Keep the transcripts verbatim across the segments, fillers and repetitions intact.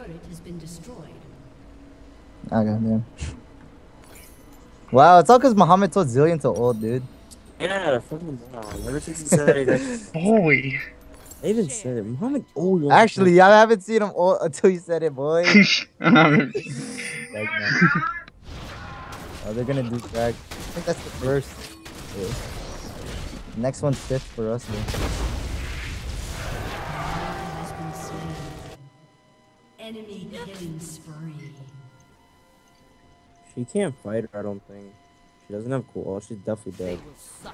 turret has been destroyed. Ah, goddamn. Wow, it's all because Muhammad told Zillion to ult, dude. Yeah, fucking wow. Ever since he said it, I Boy. even said it. Muhammad always wants to Actually, I haven't seen him ult until you said it, boy. Like, nah. Oh, they're gonna do drag. I think that's the first. Yeah. Next one's fifth for us, though. Has been slain. Enemy killing spree. She can't fight her, I don't think. She doesn't have cool. Oh, she's definitely dead.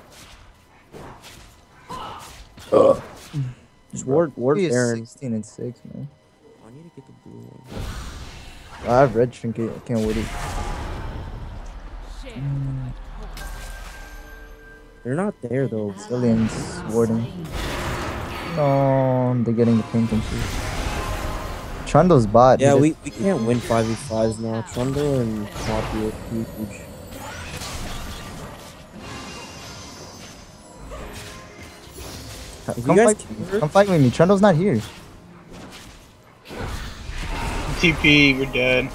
Ugh. Just ward, ward He is Aaron. sixteen and six, man. I need to get the blue one. I have red trinket. I can't wait it. Mm. They're not there though. Zillion's warding. No, they're getting the pink and shit. Trundle's bot. Yeah, dude. we, we can't win five v fives now. Trundle and Poppy are huge. If Come, you guys fight, come fight with me. Trundle's not here. T P, we're dead.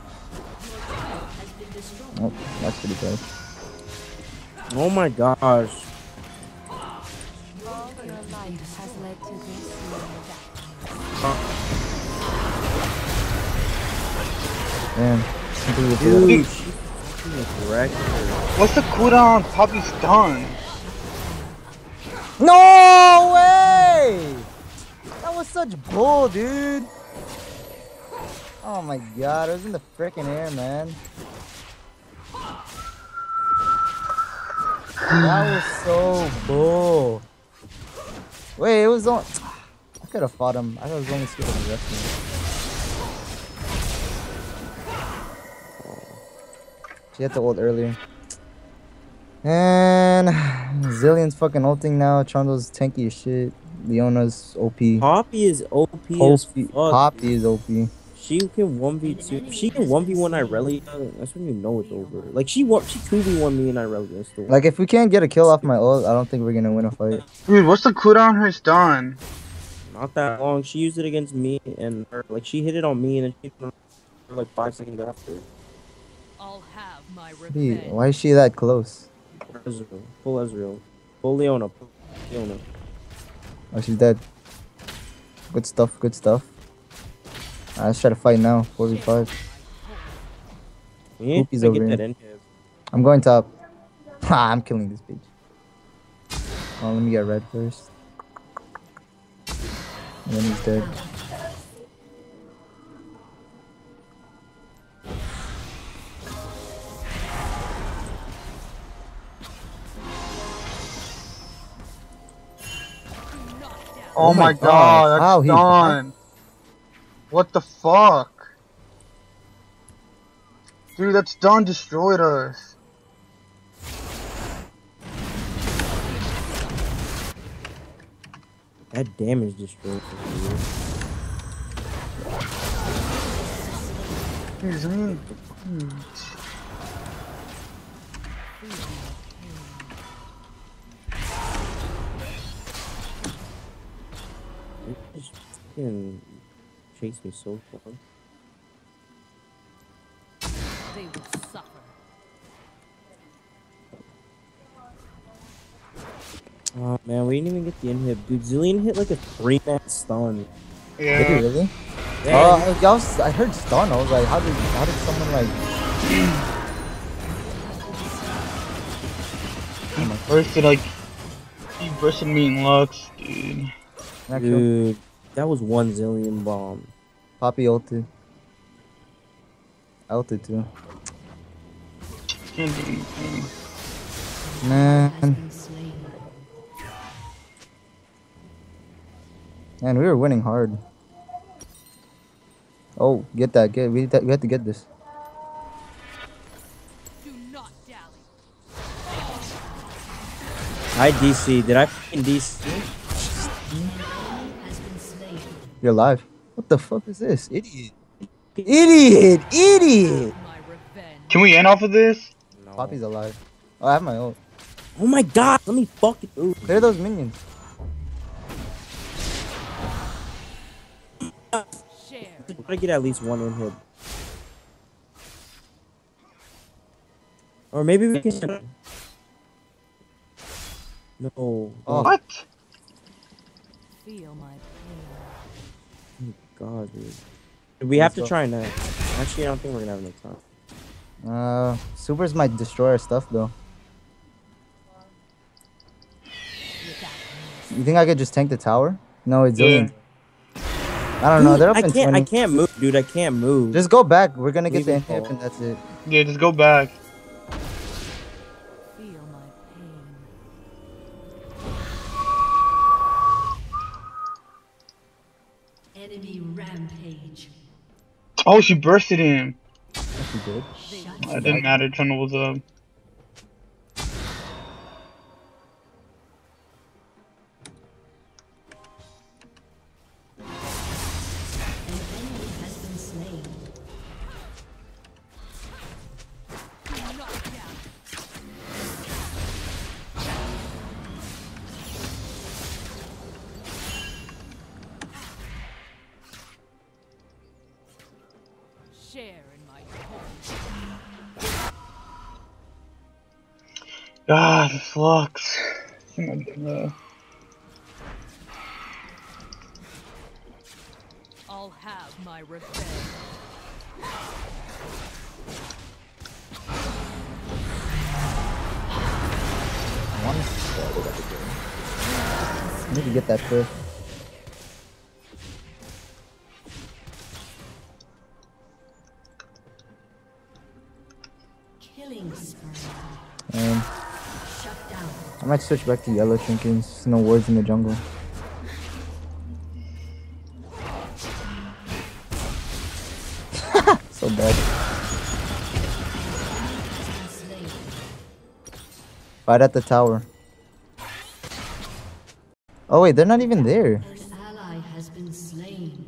Oh, that's pretty bad. Oh my gosh. All your life has led to this. Damn. Dude, she fucking wrecked her. What's the cooldown on Poppy's stun? No way! That was such bull, dude. Oh my god, it was in the freaking air, man. That was so bull. Wait, it was on. I could have fought him. I was only scared of the rest of him. She had to ult earlier. And Zillion's fucking ulting now. Trundle's tanky as shit. Leona's O P. Poppy is O P as Poppy, fuck. Poppy is O P. She can one v two. If she can one v one Irelia, that's when you know it's over. Like, she won, she two v one me and Irelia still. Like, if we can't get a kill off my ult, I don't think we're gonna win a fight. Dude, what's the cooldown on her stun? Not that long. She used it against me and her. Like, she hit it on me and then she hit it for like five seconds after. I'll have my Dude, revenge. why is she that close? Ezreal. Full Ezreal. Full Leona. Full Leona. Oh, she's dead. Good stuff, good stuff. Alright, let's try to fight now. four v five. We need Poopy's to over get here. that in here. I'm going top. Ha, I'm killing this bitch. Oh, let me get red first. And then he's dead. Oh, Oh my my God. god, that's How he- done. What the fuck? Dude, that's done destroyed us. That damage destroyed her. Here's me. It just fucking chased me so far. They will suffer. Oh man, we didn't even get the inhib. Dude, Zillion hit like a three man stun. Did he Yeah. really? Yeah, Oh, I, was, I heard stun. I was like, how did how did someone like? He bursted like he bursted me in Lux, dude. Not kill? dude, that was one Zillion bomb. Poppy ulted. I ulted too. Can't do anything. Has Man, been slain. man, we were winning hard. Oh, get that! Get we we have to get this. Do not dally. Hi D C, did I fucking D C? Has been slain. You're alive. What the fuck is this? Idiot! Idiot! Idiot! My revenge. Can we end off of this? No. Poppy's alive. Oh, I have my ult. Oh my god, let me fucking ooh. Clear those minions. Share. What Gotta get at least one in hit. Or maybe we can. No. Oh. What? Feel my pain. God, dude. We have Let's to go. try next. Actually, I don't think we're gonna have enough time. Uh, supers might destroy our stuff though. You think I could just tank the tower? No, it's Yeah. Zillion. I don't know. They're up I in can't. twenty. I can't move, dude. I can't move. Just go back. We're gonna get Leave the it inhib all. and that's it. Yeah, just go back. Feel my pain. Enemy rampage. Oh, she bursted him. She did. Shut It didn't matter. Tunnel was up. An enemy has been slain. Knocked down. Share in my home. God, the flux. Oh my God. I'll have my revenge. I want to I need to get that first. Killing spree. And Shut down. I might switch back to yellow trinkets. There's no words in the jungle. So bad. Slain. Fight at the tower. Oh wait, they're not even there. An ally has been slain.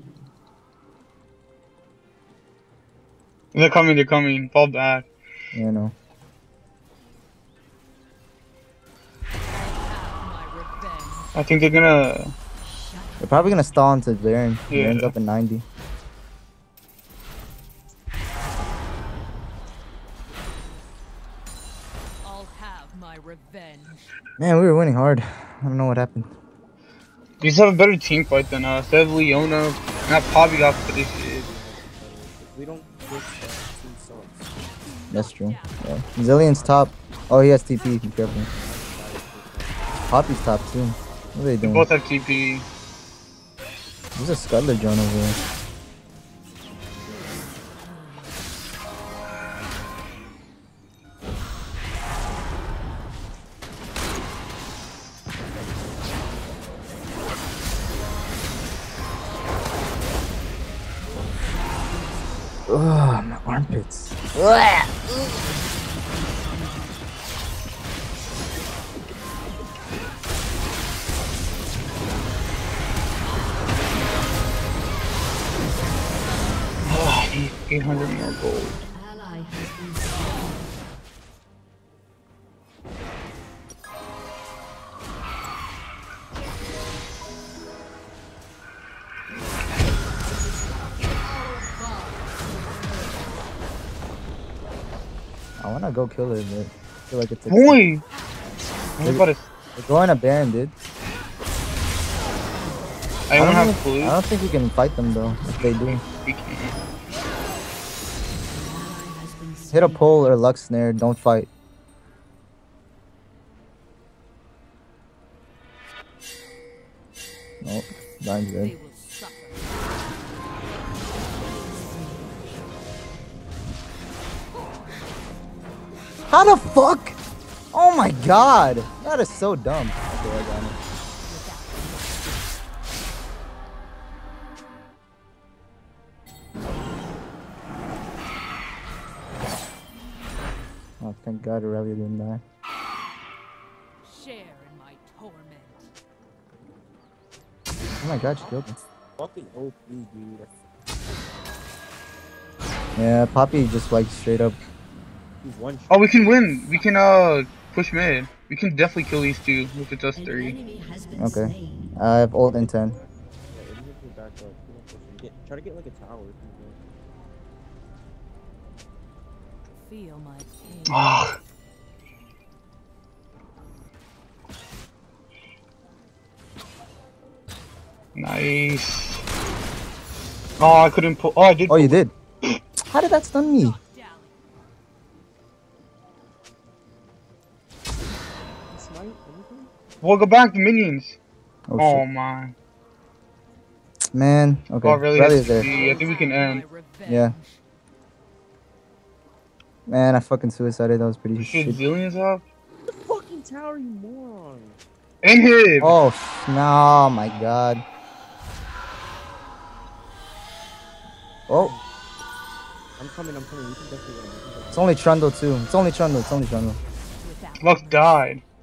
They're coming. They're coming. Fall back. You know. Have my revenge. I think they're gonna. They're probably gonna stall into Baron. Yeah. Baron's up at ninety. I'll have my revenge. Man, we were winning hard. I don't know what happened. These have a better team fight than us. They have Leona. Not Poppy got for this shit. We don't push that team sucks. That's true. Yeah. Zillion's top. Oh, he has T P. Be careful. Poppy's top too. What are they They doing? both have T P. There's a Scuttler drone over here. Ugh, my armpits. Oh, I need eight hundred more gold. Ally has been slain. I wanna go kill her, but I feel like it's a Boy! I was about to. They're going to Baron, dude. I don't have even- clue. I don't think we can fight them though. If they do, We can't. Ally has been slain. hit a pole or Lux snare. Don't fight. Nope, Ryan's They dead. will suffer. How the fuck? Oh my god, that is so dumb. Okay, I got it. Oh, thank God Aurelia didn't die. Share in my torment. Oh my god, she killed him. Fucking O P, dude. Yeah, Poppy just like straight up. He's one shot. Oh, we can win. We can uh push mid. We can definitely kill these two if it's us An three. enemy has been Okay. slain. I have ult in ten. Yeah, it needs to back up. We don't push him. Get, try to get like a tower. Or something. Feel my pain. Ah. Nice. Oh, I couldn't pull. Oh, I did. Oh, you did. How did that stun me? Dally. Smite? Anything? Well, go back to minions. Oh, Oh, shit. my. Man. Okay. Oh, really? Rally Has is to there. be- I think we can My end. revenge. Yeah. Man, I fucking suicided. That was pretty Shit, shit. Zillion's up. The fucking tower, you moron. And him. Oh, sh- no, my god. Oh, I'm coming, I'm coming. We can definitely win. We can definitely it's only Trundle too. It's only Trundle. It's only Trundle. Without Lux died.